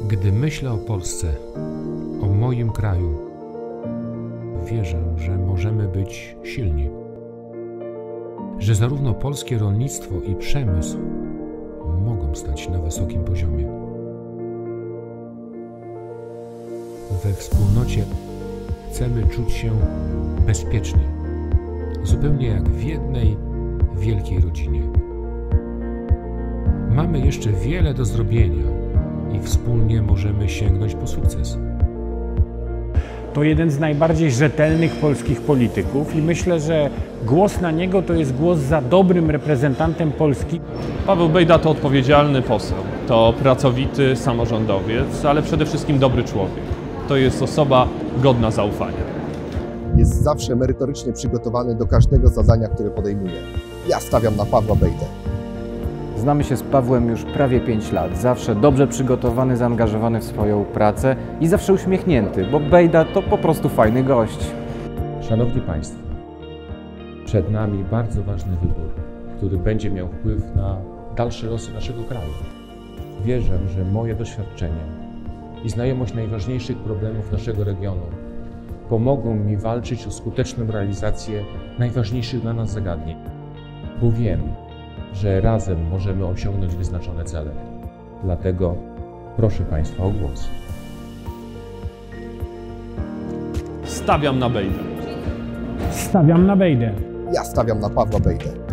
Gdy myślę o Polsce, o moim kraju, wierzę, że możemy być silni. Że zarówno polskie rolnictwo i przemysł mogą stać na wysokim poziomie. We wspólnocie chcemy czuć się bezpiecznie, zupełnie jak w jednej wielkiej rodzinie. Mamy jeszcze wiele do zrobienia i wspólnie możemy sięgnąć po sukces. To jeden z najbardziej rzetelnych polskich polityków i myślę, że głos na niego to jest głos za dobrym reprezentantem Polski. Paweł Bejda to odpowiedzialny poseł, to pracowity samorządowiec, ale przede wszystkim dobry człowiek. To jest osoba godna zaufania. Jest zawsze merytorycznie przygotowany do każdego zadania, które podejmuje. Ja stawiam na Pawła Bejdę. Znamy się z Pawłem już prawie 5 lat. Zawsze dobrze przygotowany, zaangażowany w swoją pracę i zawsze uśmiechnięty, bo Bejda to po prostu fajny gość. Szanowni Państwo, przed nami bardzo ważny wybór, który będzie miał wpływ na dalsze losy naszego kraju. Wierzę, że moje doświadczenie i znajomość najważniejszych problemów naszego regionu pomogą mi walczyć o skuteczną realizację najważniejszych dla nas zagadnień, bo wiem, że razem możemy osiągnąć wyznaczone cele. Dlatego proszę Państwa o głos. Stawiam na Bejdę. Stawiam na Bejdę. Ja stawiam na Pawła Bejdę.